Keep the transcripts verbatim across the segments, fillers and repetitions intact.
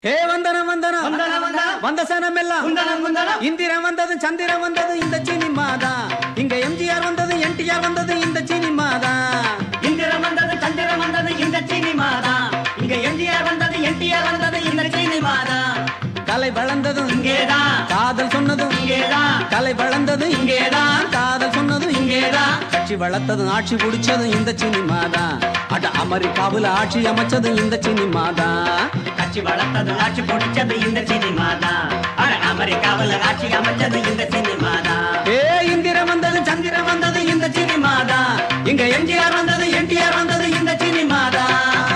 ஹே வந்தனம் வந்தனம் வந்தனம் வந்தனம் வந்த சனம் எல்லாம் வந்தனம் வந்தனம் இந்திரன் வந்தது சந்திரன் வந்தது இந்த சினிமா தான். இங்க எம்ஜிஆர் வந்தது என்டிஆர் வந்தது இந்த சினிமா தான். இந்திரன் வந்தது சந்திரன் வந்தது இந்த சினிமா தான். இங்க எம்ஜிஆர் வந்தது என்டிஆர் வந்தது இந்த சினிமா தான். கலை வளர்ந்ததும் இங்கேதான், காதல் சொன்னதும் இங்கேதான். கலை வளர்ந்தது இங்கேதான், காதல் சொன்னதும் இங்கேதான். கட்சி வளர்த்ததும் ஆட்சி பிடிச்சதும் இந்த சினிமா தான். அட அமெரிக்காவில் ஆட்சி அமைச்சது இந்த சினிமா தான். கட்சி வளர்த்தது ஆட்சி பிடிச்சது இந்த சினிமா தான். அட அமெரிக்காவில் ஆட்சி அமைச்சது இந்த சினிமா தான். ஏ இந்திரன் வந்தது சந்திரன் வந்தது இந்த சினிமா தான். இங்க எம்ஜிஆர் வந்தது என்டிஆர் வந்தது இந்த சினிமா தான்.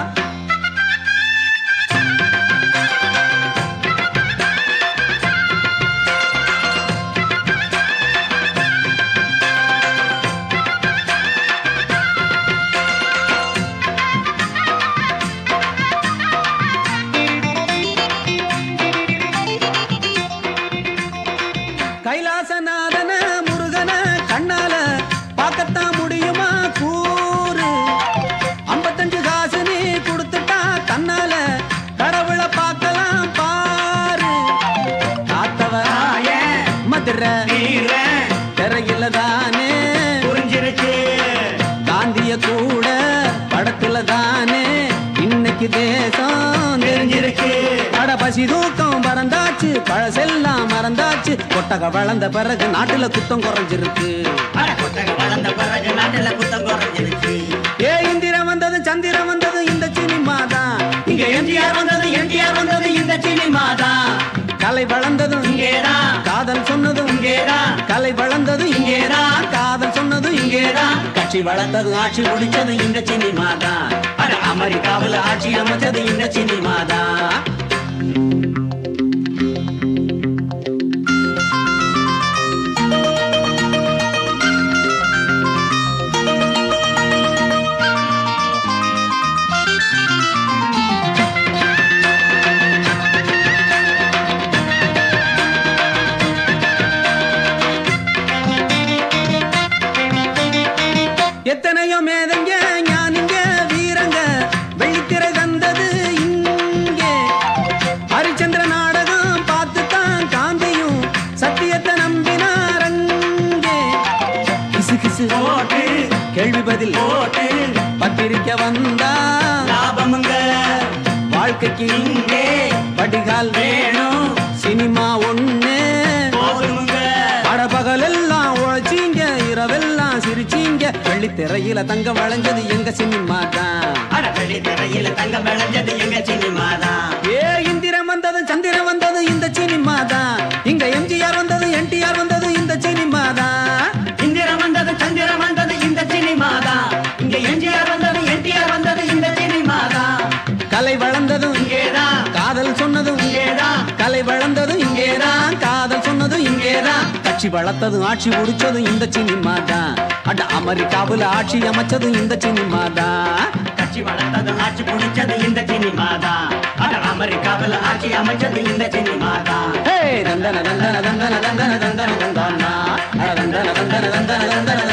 கைலாசநாதன முருகன கண்ணால பார்க்கத்தான் முடியுமா கூறு. ஐம்பத்தஞ்சு காசு நீ கொடுத்துட்டா தன்னால கடவுளை பார்க்கலாம் பாரு. காத்தவ மதுரை திரையில தானே புரிஞ்சிருச்சு, காந்திய கூட படத்துல தானே இன்னைக்கு தேசம் தெரிஞ்சிருக்கு. அட பசி தூக்கம் பறந்தாச்சு, பழசெல்லாம் மறந்தாச்சு. கொட்டக வளர்ந்த பிறகு நாட்டுல குத்தம் குறைஞ்சிருக்கு. அட கொட்டகை வளர்ந்த பிறகு நாட்டுல குத்தம் குறைஞ்சிருச்சு. ஏ இந்திரன் வந்தது சந்திரன் வந்தது இந்த சினிமா தான். இங்க எம்ஜிஆர் வந்தது என்டிஆர் வந்தது இந்த சினிமா தான். கலை வளர்ந்ததும் இங்கேதான், காதல் சொன்னதும் இங்கேதான். கலை வளர்ந்தது இங்கேதான், காதல் சொன்னதும் இங்கேதான். கட்சி வளர்த்தது ஆட்சி பிடிச்சது இந்த சினிமா தான். அட அமெரிக்காவில் ஆட்சி அமைச்சது இந்த சினிமா தான். எத்தனையோ மேதங்க ஞானிங்க வீரங்க வெள்ளித்திரை தந்தது இங்கே. ஹரிச்சந்திர நாடகம் பார்த்துத்தான் காந்தியும் சத்தியத்தை நம்பினாரங்கே. கிசு கிசு ஓட்டு கேள்வி பதில் ஓட்டு பத்திரிக்கை வந்தா லாபமுங்க வாழ்க்கைக்கு இங்கே படிகால் வேணும் சினிமா ஒண்ணு போதுமுங்க. படபகல் எல்லாம் உழைச்சிங்க, இரவெல்லாம் சிரிச்சிங்க. வெள்ளித்திரையில தங்க வளைஞ்சது எங்க சினிமா தான். அட வெள்ளி திரையில தங்கம் விளைஞ்சது எங்க சினிமா தான். ஏ இந்திரன் வந்தது சந்திரன் வந்தது இந்த சினிமா தான். இங்க எம்ஜிஆர் வந்தது என்டிஆர் வந்தது இந்த சினிமா தான். இந்திரன் வந்தது சந்திரன் வந்தது இந்த சினிமா தான். இங்க எம்ஜிஆர் வந்தது என்டிஆர் வந்தது இந்த சினிமா தான். கலை வளர்ந்ததும் இங்கேதான், காதல் சொன்னதும் இங்கேதான். கலை வளர்ந்ததும் இங்கேதான், காதல் சொன்னதும் இங்கேதான். கட்சி வளர்த்ததும் ஆட்சி முடிச்சதும் இந்த சினிமா தான். அட அமெரிக்காவில் ஆட்சி அமைச்சதும் இந்த சினிமா தான். கட்சி வளர்த்தது ஆட்சி பிடிச்சது இந்த சினிமா தான். அட அமெரிக்காவில் ஆட்சி அமைச்சது இந்த சினிமா தான். ஹே தந்தன தந்தன தந்தன தந்தன தந்தன தந்தன தந்தன தந்தன தந்தன தந்தன